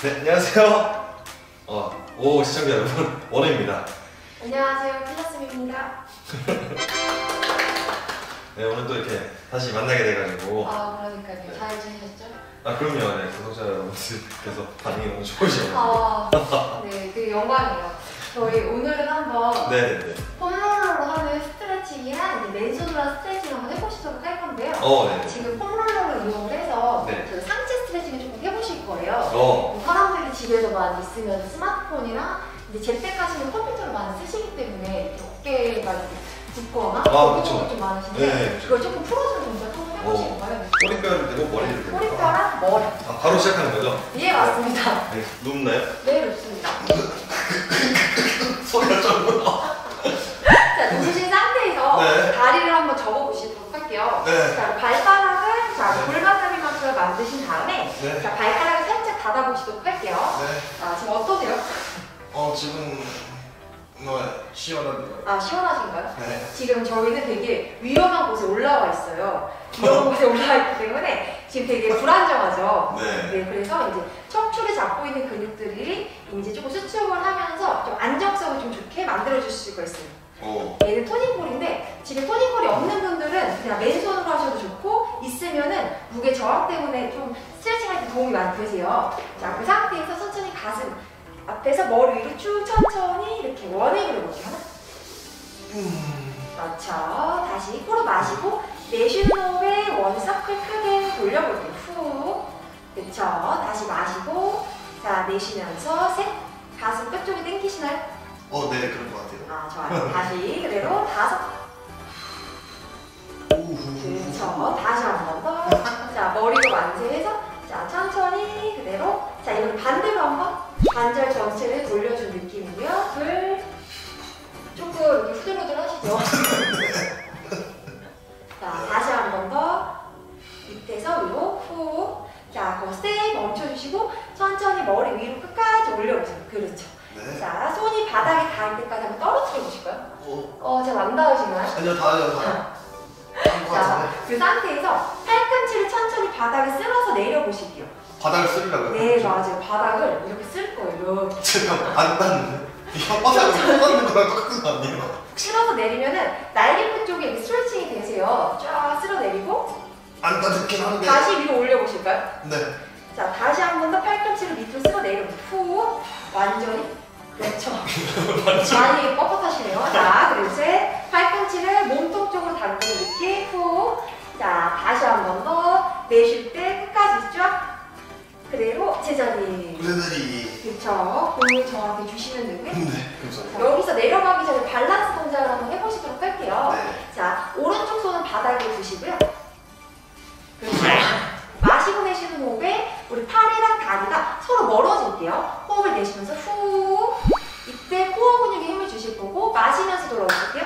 네, 안녕하세요. 오 시청자 여러분, 원우입니다. 안녕하세요, 필라스입니다. 네, 오늘 또 이렇게 다시 만나게 돼가지고. 그러니까요. 잘 지내셨죠? 그럼요. 네, 구독자 여러분들께서 반응이 너무 좋으셔서. 네, 그 영광이에요. 저희 오늘은 한번 네네네. 폼롤러로 하는 스트레칭이랑 이제 맨손으로 하는 스트레칭 한번 해보시도록 할 건데요. 네. 지금 폼롤러를 이용을 해서 네. 그 상체 스트레칭을 조금 해보실 거예요. 사람들이 집에서 많이 있으면 스마트폰이랑 이제 재택하시는 컴퓨터를 많이 쓰시기 때문에 이렇게 어깨가 붓거나 그렇죠. 좀 많으신데 네. 그걸 조금 풀어주는 동작 한번 해보실 거예요. 꼬리뼈를 대고 머리를 대고. 꼬리뼈랑 머리. 바로 시작하는 거죠? 예, 맞습니다. 네, 눕나요? 네, 눕습니다. 소리가 좀. 자, 누우신 상태에서 네. 다리를 한번 접어보시도록 할게요. 네. 자, 발바닥을 골반다리만큼 만드신 다음에 네. 자, 발가락을 살짝 닫아보시도록 할게요. 네. 지금 어떠세요? 지금 시원한데요. 시원하신가요? 네. 지금 저희는 되게 위험한 곳에 올라와 있어요. 위험한 곳에 올라와 있기 때문에 지금 되게 불안정하죠. 네. 그래서 이제 척추를 잡고 있는 근육들이 이제 조금 수축을 하면서 좀 안정성을 좀 좋게 만들어줄 수가 있어요. 얘는 토닝볼인데 집에 토닝볼이 없는 분들은 그냥 맨손으로 하셔도 좋고 있으면은 무게 저항 때문에 좀 스트레칭할 때 도움이 많이 되세요. 자, 그 상태에서 천천히 가슴 앞에서 머리 위로 쭉 천천히 이렇게 원액을 해볼게요. 그렇죠. 다시 코로 마시고 내쉬는 호흡에 원 서클 크게 돌려볼게요. 후. 그렇죠. 다시 마시고 자, 내쉬면서 셋. 가슴 끝쪽이 당기시나요? 네, 그런 것 같아요. 좋아요. 다시 그대로 다섯. 그렇죠. 다시 한 번 더. 자, 머리로 완주해서 자, 천천히 그대로. 자, 이건 반대로 한번 관절 전체를 돌려준 느낌이고요. 둘. 조금 이렇게 후들후들 하시죠? 자, 다시 한 번 더. 밑에서 위로 후. 자, 거기서 세 멈춰주시고 천천히 머리 위로 끝까지 올려보세요. 그렇죠. 네. 자, 손이 바닥에 닿을 때까지 한번 떨어뜨려 보실까요? 잘 안 닿으시나요? 아니요, 닿아요. 자, 그 상태에서 팔꿈치를 천천히 바닥에 쓸어서 내려보실게요. 바닥을 쓰리라고요? 네, 맞아요. 바닥을 이렇게 쓸 거예요. 이렇게. 제가 안 닿는데? 혓바닥을 뻗는 거랑 똑같은 거 아니에요? 쓸어서 내리면은 날개뼈 쪽에 이렇게 스트레칭이 되세요. 쫙 쓸어 내리고 안 닿긴 하는데. 다시 위로 올려보실까요? 네. 자, 다시 한 번 더 팔꿈치를 밑으로 쓸어 내려보세요. 후, 완전히. 그렇죠. 많이 뻣뻣하시네요. 자, 그리고 이제 팔꿈치를 몸통 쪽으로 당기는 느낌. 후. 자, 다시 한 번 더. 내쉴 때 끝까지 쫙. 그대로 제자리. 그대들이. 그렇죠. 공을 정확히 주시는 느낌. 네, 감사합니다. 여기서 내려가기 전에 밸런스 동작을 한번 해보시도록 할게요. 네. 자, 오른쪽 손은 바닥에 두시고요. 그렇죠. 마시고 내쉬는 호흡에 우리 팔이랑 다리가 서로 멀어질게요. 호흡을 내쉬면서 후. 이때 코어 근육에 힘을 주실 거고 마시면서 돌아오실게요.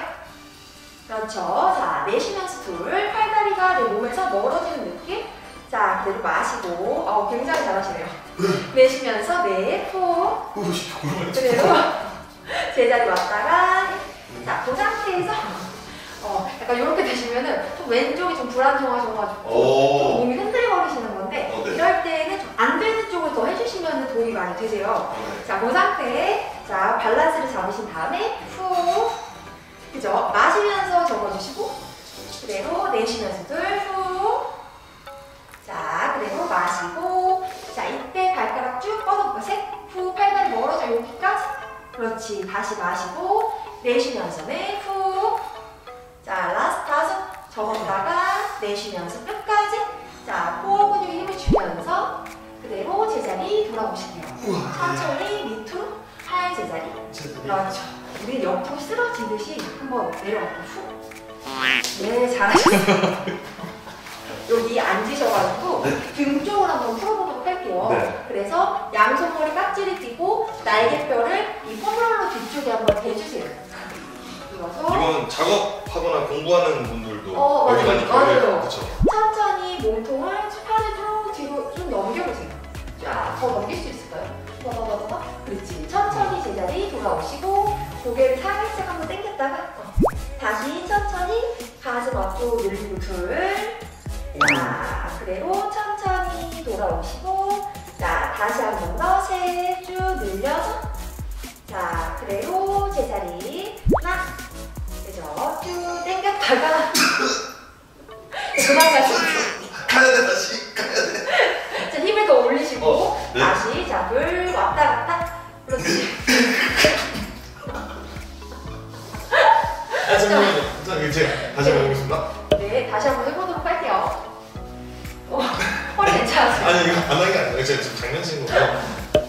그렇죠. 자, 내쉬면서 둘. 팔다리가 내 몸에서 멀어지는 느낌. 자, 그대로 마시고 굉장히 잘하시네요. 내쉬면서 넷. 후. 그대로 제자리 왔다가 자, 그 상태에서 약간 이렇게 되시면은 좀 왼쪽이 좀 불안정하셔가지고 좀 몸이 흔들거리시는 건데 네. 이럴 때는 좀 안 되는 쪽을 더 해주시면 도움이 많이 되세요. 자, 그 상태에 자, 밸런스를 잡으신 다음에 후. 그죠? 마시면서 접어주시고 그대로 내쉬면서 둘. 후. 자, 그대로 마시고 자, 이때 발가락 쭉 뻗어볼까? 셋. 후. 팔다리 멀어져 여기까지. 그렇지. 다시 마시고 내쉬면서 넷. 후. 자, 라스트 다섯. 접었다가 내쉬면서 끝까지. 자, 코어 근육에 힘을 주면서 그대로 제자리 돌아오실게요. 천천히 밑으로 팔 제자리. 그렇죠. 우리 옆으로 쓰러지듯이 한번 내려갈게요. 후. 네, 잘하셨어요. 여기 앉으셔가지고 등 쪽을 한번 풀어보도록 할게요. 네. 그래서 양손머리 깍지를 끼고 날개뼈를 이 폼롤러 뒤쪽에 한번 대주세요. 이건 작업하거나 공부하는 분들도 맞아요. 많이 맞아요. 그렇죠. 천천히 몸통을 팔을 쭉 뒤로 좀 넘겨보세요. 쫙 더 넘길 수 있을까요? 더더더더. 그렇지. 천천히 제자리 돌아오시고 고개를 살짝 한번 당겼다가 다시 천천히 가슴 앞쪽 늘리고 둘. 자, 그대로 천천히 돌아오시고 자, 다시 한 번 더 셋 쭉 늘려서 자 그대로 제자리 하나 그죠? 쭉 당겼다가 그만 가시고 가야 돼 다시 가야 돼. 자 힘을 더 올리시고 네. 다시 자 둘 왔다 갔다 그렇지. 잠깐만요. 제가 다시 한번 해보겠습니다. 네 다시 한번 해보도록 할게요. 허리 괜찮으세요? 아니 이거 안 하는 게 아니라 제가 지금 장난치는 거고요.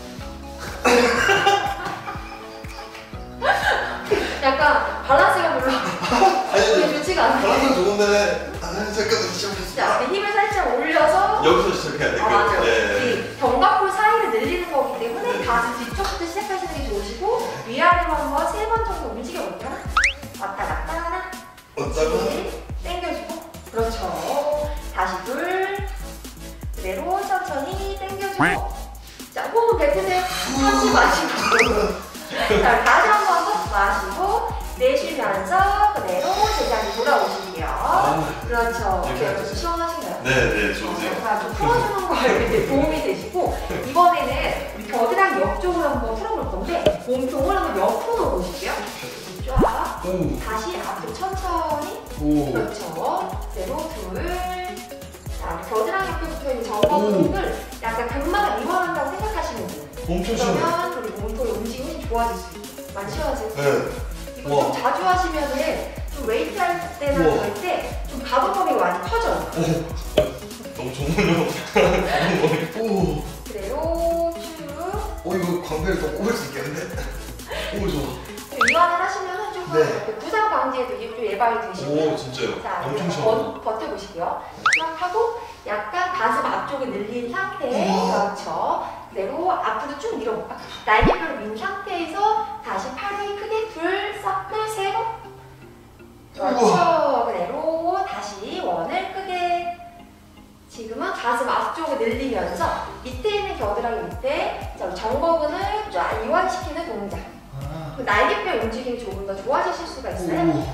약간 밸런스가 별로 아니 좋지가 않아요. 바람은 좋은데 잠깐만 시작하겠습니다. 자, 힘을 살짝 올려서 여기서 시작해야 돼요. 맞아요. 네. 이 견갑골 사이를 늘리는 거기 때문에 가슴 뒤쪽부터 시작하시는 게 좋으시고 위아래로 한번 3번 정도 움직여볼게요. 왔다 갔다 하나 어쩌고 당겨주고 그렇죠. 다시 둘 그대로 천천히 당겨주고 자 호흡 뱉으세요. 참지 마시고 자 다시 한 번 더 마시고 내쉬면서 그대로 제자리 돌아오실게요. 그렇죠. 이렇게 시원하신가요? 네네 좋으세요. 좀 풀어주는 거에 도움이 되시고 이번에는 우리 겨드랑이 옆쪽으로 한번 풀어볼 건데 몸통을 한번 옆으로 놓으실게요. 쫙 오. 다시 앞으로 천천히 오. 그렇죠. 그대로 둘 자, 겨드랑이 옆에 붙어있는 정거근을 약간 근막을 이완한다고 생각하시면 돼요. 엄청 시원해. 그러면 우리 몸통의 움직임이 좋아질 수 있어요. 많이 시원하세요? 네. 이거 좀 자주 하시면은 좀 웨이트 할 때나 우와. 그럴 때 좀 가동범위가 많이 커져요. 너무 전문용. 오. 그대로 쭉 이거 광배를 더 꼽을 수 있겠는데? 오 좋아. 이완을 하시면은 조금 네. 이렇게 부상 방지에도 좀 예방이 되시고요. 오 진짜요. 자, 엄청 시원해. 버텨보시고요. 쫙 하고 약간 가슴 앞쪽을 늘린 상태. 우와. 그렇죠. 그대로 앞으로 쭉 밀어볼까? 날개뼈를 민 상태에서 다시 팔을 크게 둘, 서클, 세 번. 그렇죠. 그대로 다시 원을 크게. 지금은 가슴 앞쪽을 늘리면서 밑에 있는 겨드랑이 밑에 자, 정거근을 쫙 이완시키는 동작. 날개뼈 움직임이 조금 더 좋아지실 수가 있어요. 네?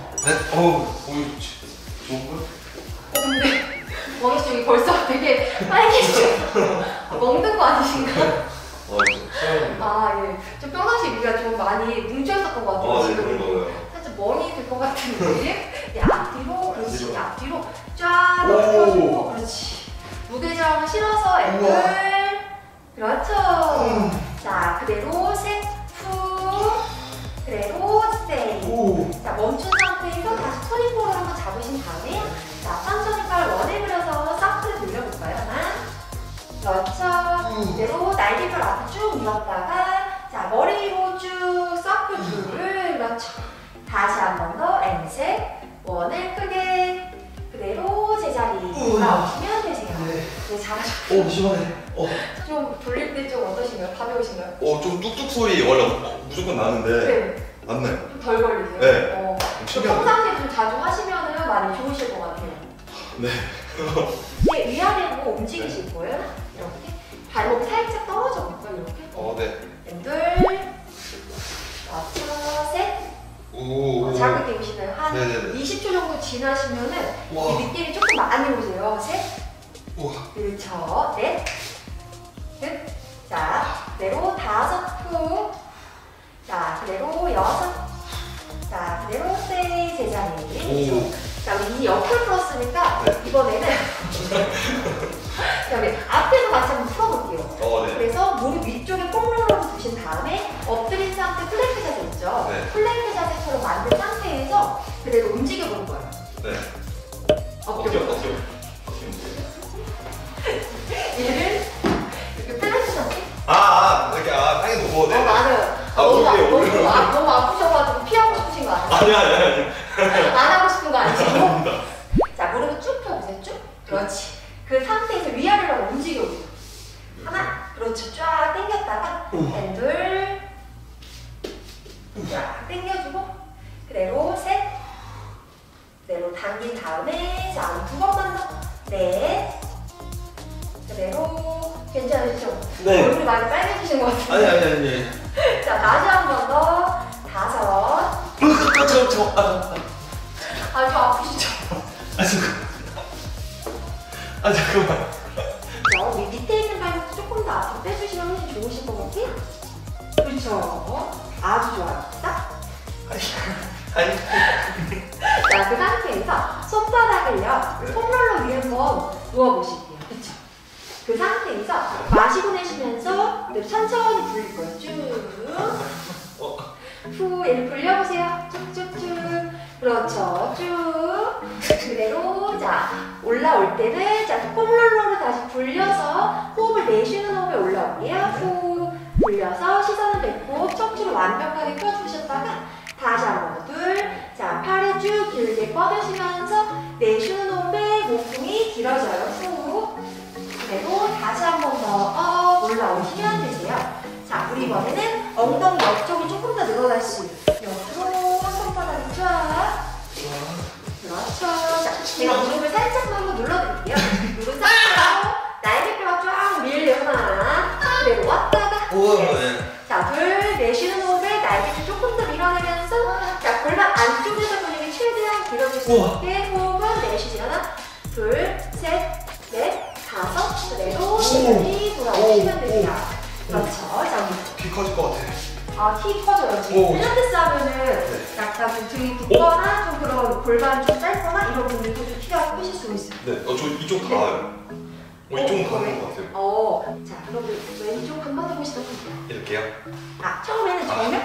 좋은 거? 근데 멍이 씨 여기 벌써 되게 빨개지죠? 먹는 거 아니신가? 시원합니다. 아 예. 좀 평상시 우리가 좀 많이 뭉쳐있었던 것 같아요. 네, 지금 그런 거예요. 살짝 멍이 될 것 같은 느낌? 네, 앞뒤로 그렇지. 뒤로. 앞뒤로 쫙 넓혀주고 그렇지. 무게점을 실어서 앵글 그렇죠. 자 그대로 셋 후 그대로 스테이. 자 멈춘 상태에서 다시 토니포를 한번 잡으신 다음에 자 천천히 팔 원을 그려서 서클을 늘려볼까요? 하나 그렇죠. 그대로 날개뼈 앞에 쭉 밀었다가 자 머리로 쭉 서클 둘을 그렇죠. 다시 한 번 더 앤셋 원을 크게 그대로 제자리 돌아오시면 되세요. 네 잘하셨어요. 오 시원해. 좀 돌릴 때 좀 어떠신가요? 가벼우신가요? 좀 뚝뚝 소리 원래 무조건 나는데 네. 안 나요. 좀 덜 걸리세요? 네. 좀 신기하네. 평상시에 좀 자주 하시면 많이 좋으실 것 같아요. 네. 이제 위아래로 움직이실 거예요. 이렇게. 발목이 살짝 떨어져 볼까요? 이렇게. 네. 둘, 맞춰, 셋. 오. 자극 되시나요? 한 네네네. 20초 정도 지나시면은 와. 이 느낌이 조금 많이 오세요. 셋. 우와. 그렇죠. 넷. 끝. 자, 그대로 다섯 후. 자, 그대로 여섯. 자, 그대로 세 제자리. 오. 자, 우리 이 옆을 풀었으니까 네. 이번에는 자, 우리 앞에서 같이 한번 풀어볼게요. 네. 그래서 무릎 위쪽에 폼롤러를 두신 다음에 엎드린 상태 플랭크 자세 있죠? 네. 플랭크 자세처럼 만든 상태에서 그대로 움직여볼 거예요. 네. 어깨. 얘를 이렇게 플랭크 자세? 이렇게 땅에 놓고 네. 맞아요. 너무 아프셔가지고 피하고 싶으신 거 아니에요? 아니. 안 하고 싶은 거 아니죠? 자, 무릎을 쭉 펴보세요. 쭉. 그렇지. 그 상태에서 위아래로 한번 움직여보세요. 하나. 그렇죠. 쫙 당겼다가 둘. 쫙 당겨주고 그대로 셋. 그대로 당긴 다음에 자, 두 번만 더. 넷. 그대로 괜찮으시죠? 네. 얼굴이 많이 빨개지신 것 같은데. 아니. 자, 다시 한 번 더. 다섯. 좀 아프시죠? 잠깐만. 자, 우리 밑에 있는 발목도 조금 더 앞으로 빼주시면 이렇게. 그렇죠. 아주 좋아요. 딱. 아니. 자, 그 상태에서 손바닥을요, 폼롤러 위에 한번 누워보실게요. 그쵸? 그 상태에서 마시고 내쉬면서 천천히 불릴 거예요. 쭉. 후, 얘를 불려보세요. 쭉쭉쭉. 그렇죠. 쭉. 그대로. 자, 올라올 때는 자, 폼롤러를 다시 불려서 호흡을 내쉬는 호흡에 올라올게요. 후. 불려서 시선을 뱉고 척추를 완벽하게 펴주셨다가 다시 한 번 더 둘. 자, 팔을 쭉 길게 뻗으시면서 내쉬는 호흡에 목통이 길어져요. 후. 그리고 다시 한 번 더 올라오시면 되세요. 자, 우리 이번에는 엉덩이 옆쪽이 조금 더 늘어날 수 있어요. 옆으로 손바닥이 쫙. 그렇죠. 자, 제가 무릎을 살짝만 한번 눌러드릴게요. 무릎 살짝. 날개뼈가 쫙 밀려요. 하나. 그리고 왔다가. 자, 둘. 내쉬는 호흡에 날개뼈 조금 더 밀어내면서 자, 골반 안쪽에서 근육이 최대한 길어질 수 있게 호흡은 내쉬지. 하나, 둘, 셋, 넷, 다섯. 그리고 천천히 돌아오시면 됩니다. 그렇죠. 자, 키 커질 것 같아. 아, 키 커져요. 지금 필라테스 하면은 약간 좀 등이 붓거나 좀 그런 골반 좀 짧거나 이런 분들도 좀 키가 크실 수 있어요. 네, 저 이쪽 닿아요. 이쪽은 닿는 것 같아요. 자, 그럼 왼쪽 한번 해보시도록 할게요. 이렇게요? 아, 처음에는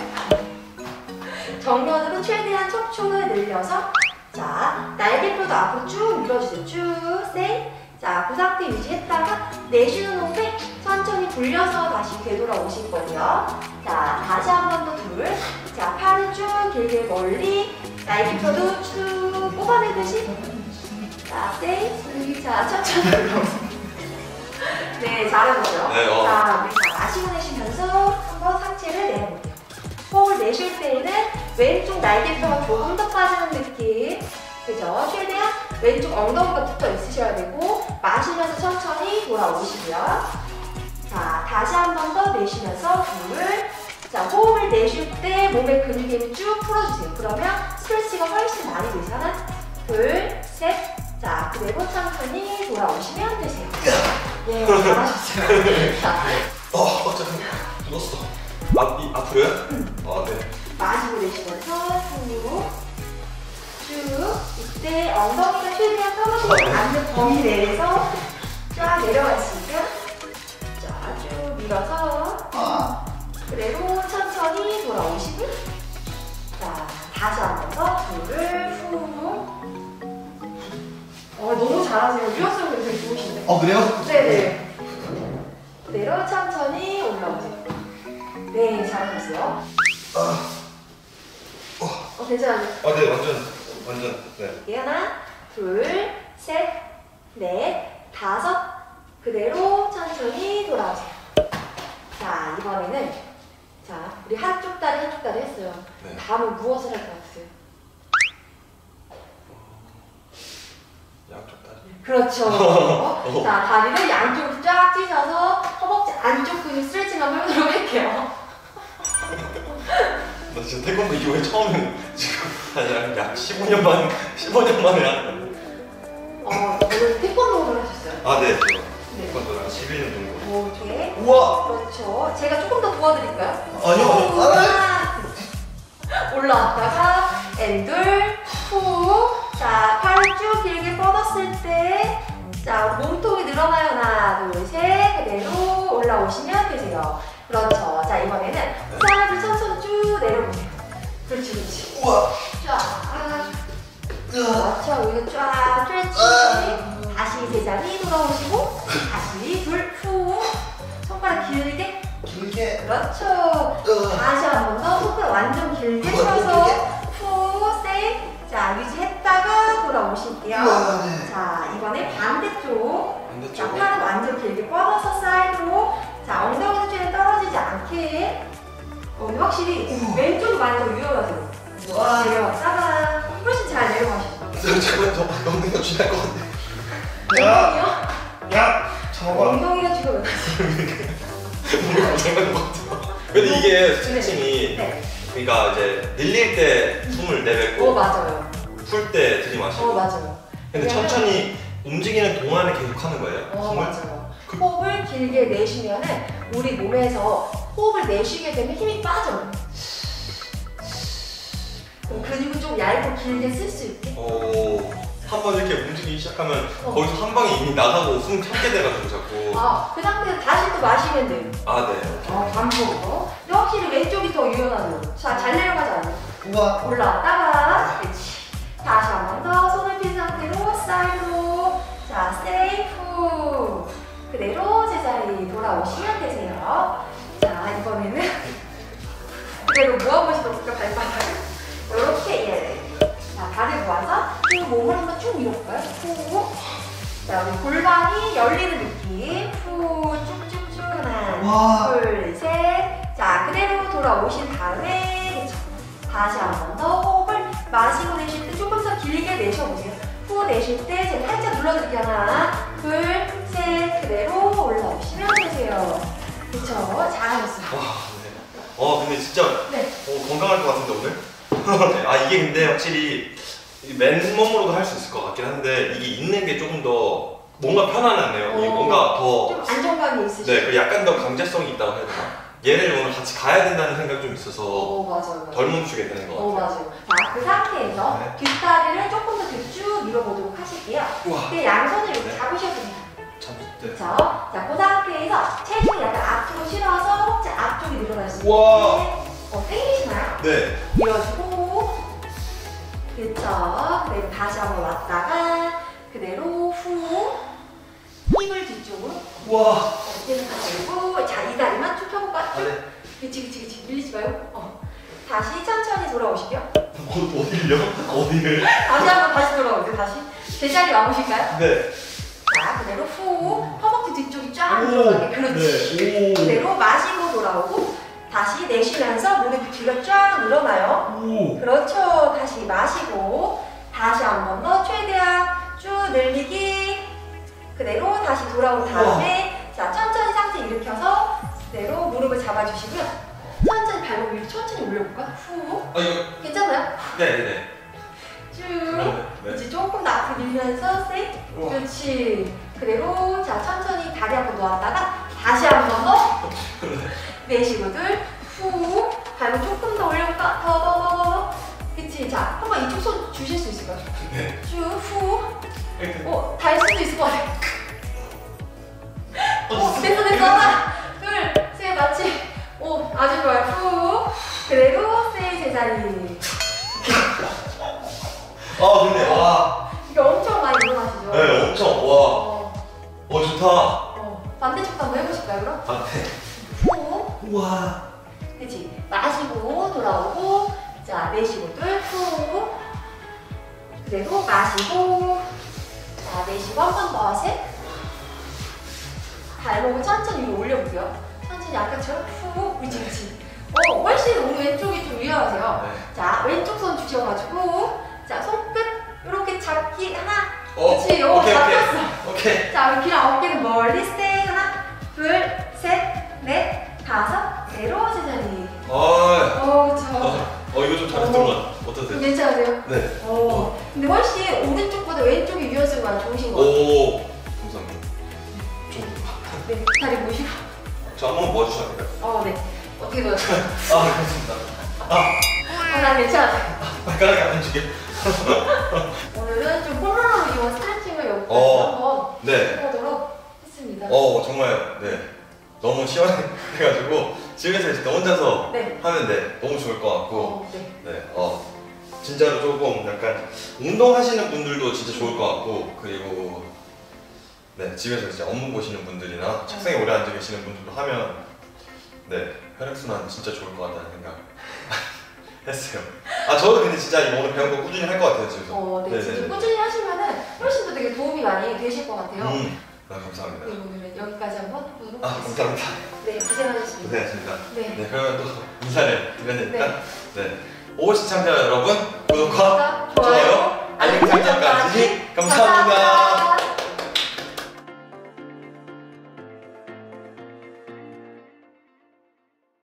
정면으로 최대한 척추를 늘려서 자, 날개뼈도 앞으로 쭉 밀어주세요. 쭉, 셋. 자, 그 상태 유지했다가 내쉬는 호흡에 천천히 불려서 다시 되돌아오실 거고요. 자, 다시 한 번 더 둘. 자, 팔을 쭉 길게 멀리 날개뼈도 쭉 뽑아내듯이 자, 셋. 자, 천천히 올라오세요. 네, 잘해보죠. 네, 자, 우리 자, 마시고 내쉬면서 한번 상체를 내려볼게요. 호흡을 내쉴 때에는 왼쪽 날개뼈가 조금 더 빠지는 느낌. 그죠? 최대한 왼쪽 엉덩이가 붙어 있으셔야 되고 마시면서 천천히 돌아오시고요. 자, 다시 한 번 더 내쉬면서 둘. 자, 호흡을 내쉴 때 몸의 근육의 힘을 쭉 풀어주세요. 그러면 스트레치가 훨씬 많이 되죠. 하나, 둘, 셋. 자, 그리고 천천히 돌아오시면 되세요. 네, 잘하셨어요. 자, 잠깐만. 죽었어. 앞으로요? 네. 마시고 내쉬면서 쭉. 이때 엉덩이가 최대한 떨어지지 않는 범위 내에서 쫙 내려갈 수 있게 자, 쭉 밀어서 그대로 천천히 돌아오시고 자, 다시 한 번 더 둘을 후. 너무 잘하세요. 유연성이 되게 좋으신데. 그래요? 네네. 그대로 천천히 올라오세요. 네, 잘하셨어요. 괜찮아요? 네, 완전, 네. 하나, 둘, 셋, 넷, 다섯. 그대로 천천히 돌아오세요. 자, 이번에는 자, 우리 한쪽 다리 했어요. 네. 다음은 무엇을 할 것 같으세요? 양쪽 다리. 그렇죠. 자, 다리를 양쪽으로 쫙 찢어서 허벅지 안쪽 근육 스트레칭 한번 해보도록 할게요. 나 진짜 태권도 이후에 처음에 지금 약 15년 만에 하는. 오늘 태권도를 하셨어요? 네. 네. 태권도 한 11년 정도. 오케이. 우와! 그렇죠. 제가 조금 더 도와드릴까요? 아니요. 올라왔다가 앤둘 후. 자, 팔을 쭉 길게 뻗었을 때 자, 몸통이 늘어나요. 하나, 둘, 셋. 그대로 올라오시면 되세요. 그렇죠. 자, 이번에는 사이드 천천히 쭉 내려보세요. 그렇지. 우와! 쫙. 그렇죠. 여기서 쫙 스트레칭. 다시 제자리 돌아오시고 다시 둘 후. 손가락 길게. 그렇죠. 다시 한 번 더 손가락 완전 길게 펴서 후, 셋. 자, 유지했다가 돌아오실게요. 네. 자, 이번에 반대쪽. 자, 팔을 완전 길게 뻗어서 사이드로. 자, 엉덩이 수준에 떨어지지 않게. 오늘 확실히 왼쪽이 많이 더 유연하세요. 내려왔다가 훨씬 잘 내려가시죠. 잠깐만, 엉덩이가 쥐날 것 같아. 엉덩이요? 엉덩이가 지금 장난 것 같아. 근데 이게 스트레칭이 그러니까 이제 늘릴 때 숨을 내뱉고 맞아요. 풀 때 들이마시고. 맞아요. 근데 천천히 움직이는 동안에 계속 하는 거예요? 숨을? 맞아요. 호흡을 길게 내쉬면은 우리 몸에서 호흡을 내쉬게 되면 힘이 빠져요. 근육은 좀 얇고 길게 쓸 수 있게. 한번 이렇게 움직이기 시작하면 거기서 한 방에 이미 나가고 숨 참게 돼가지고 자꾸. 그 상태에서 다시 또 마시면 돼요. 네. 반복으로. 근데 확실히 왼쪽이 더 유연하네요. 자, 잘 내려가지 않아요. 우와. 올라왔다가, 그렇지. 다시 한 번 더 손을 핀 상태로 사이드로. 자, 세이프. 그대로 제자리 돌아오시면 되세요. 자, 이번에는 그대로 모아보시도 없을까, 발바닥을. 이렇게, 예. 자, 발을 모아서 쭉 몸을 한번 쭉 밀어볼까요? 후. 자, 우리 골반이 열리는 느낌. 후, 쭉쭉쭉. 하나, 둘, 셋. 자, 그대로 돌아오신 다음에, 그쵸. 다시 한 번 더 호흡을 마시고 내쉴 때 조금 더 길게 내쉬어보세요. 후 내쉴 때 제가 살짝 눌러드릴게요. 하나, 둘, 셋. 그대로 올라오시면 되세요. 그쵸? 잘하셨어요. 네. 근데 진짜 건강할 것 같은데 오늘? 이게 근데 확실히 맨몸으로도 할 수 있을 것 같긴 한데 이게 있는 게 조금 더 뭔가 편안하네요. 이게 뭔가 더 좀 안정감이 있으시죠? 네, 그 약간 더 강제성이 있다고 해야 되나? 얘를 오늘 같이 가야 된다는 생각이 좀 있어서 맞아요. 덜 멈추게 되는 것 같아요. 맞아요. 자, 그 상태에서 뒷다리를 조금 더 뒤로 쭉 밀어보도록 하실게요. 우와. 그때 양손을 이렇게 잡으셔도 돼요. 네. 그쵸? 자, 그 상태에서 체중이 약간 앞으로 실어서 혹시 앞쪽이 늘어날 수 우와. 있는데 당기시나요? 네. 밀어주고 그쵸? 그대로 다시 한번 왔다가 그대로 후 힘을 뒤쪽으로 와. 어깨는 가지고 자, 이 다리만 쭉 펴볼까? 쭉. 네. 그치 밀리지 말고 다시 천천히 돌아오시고요. 어디를요? 어디를? 다시 한번 다시 돌아오세요. 다시 제자리 와보실까요? 네. 자, 그대로 후 허벅지 뒤쪽이 쫙 들어가게. 그렇지. 네. 그대로 마시고 돌아오고 다시 내쉬면서 무릎이 뒤로 쫙 늘어나요. 그렇죠. 다시 마시고 다시 한 번 더 최대한 쭉 늘리기. 그대로 다시 돌아온 다음에 자, 천천히 상체 일으켜서 그대로 무릎을 잡아주시고요. 천천히 발목 위로 천천히 올려볼까? 후. 이거. 괜찮아요? 네네네. 쭉. 그렇지. 조금 더 앞으로 밀면서 셋. 그렇지. 그대로 자, 천천히 다리 한번 놓았다가 다시 한 번 더. 내쉬고 둘. 후. 발목 조금 더 올려볼까? 더. 그치. 자, 한번 이쪽 손 주실 수 있을까요? 네. 쭉. 후. 달 수도 있을 것 같아. 됐어. 하나, 둘, 셋, 맞지? 아주 좋아요. 후. 그대로 세 제자리. 근데 이게 엄청 많이 일어나시죠? 네, 엄청. 좋다. 반대쪽도 한번 해보실까요, 그럼? 네. 후. 우와. 그치? 마시고 돌아오고 자, 내쉬고 둘. 후. 그대로 마시고 자, 내쉬고 한 번 더. 셋. 발목을 천천히 위로 올려볼게요. 천천히 아까처럼 후. 그치. 훨씬 오늘 왼쪽이 좀 유연하세요. 네. 자, 왼쪽 손 주셔가지고 자, 손끝 이렇게 잡기 하나. 그치? 오케이. 잡혔어. 오케이. 자, 우리 귀랑 어깨는 멀리 스테이. 하나, 둘, 셋, 넷, 다섯. 내려와 제자리. 그쵸. 이거 좀 잘했던 것 같아요. 어떠세요? 괜찮으세요? 네. 근데 훨씬 오른쪽보다 왼쪽이 유연성이 많이 좋으신 것 같아요. 감사합니다. 네, 다리 보시고. 저 한번 모아주셔도 될까요? 네. 어떻게 보셨어요? 감사합니다. 난 괜찮아요. 발가락이 안 움직여. 오늘은 좀 홈런으로 이용 스트레칭을 여기서 한번 네. 해보도록 했습니다. 정말, 네. 너무 시원해가지고, 집에서 진짜 혼자서 네. 하면 너무 좋을 것 같고, 네. 진짜로 조금 약간, 운동하시는 분들도 진짜 좋을 것 같고, 그리고, 네, 집에서 진짜 업무 보시는 분들이나, 책상에 오래 앉아 계시는 분들도 하면, 네, 혈액순환 진짜 좋을 것 같다는 생각 했어요. 저도 근데 진짜 이거 오늘 배운 거 꾸준히 할 것 같아요, 집에서. 네, 진짜 꾸준히 하시면은 훨씬 더 되게 도움이 많이 되실 것 같아요. 감사합니다. 네, 오늘은 여기까지 한번 해보도록 감사합니다. 네, 고생하셨습니다. 고생하셨습니다. 네. 그러면 또 인사를 드려야 되니까, 오 시청자 여러분, 구독과 좋아요, 알림 설정까지 감사합니다.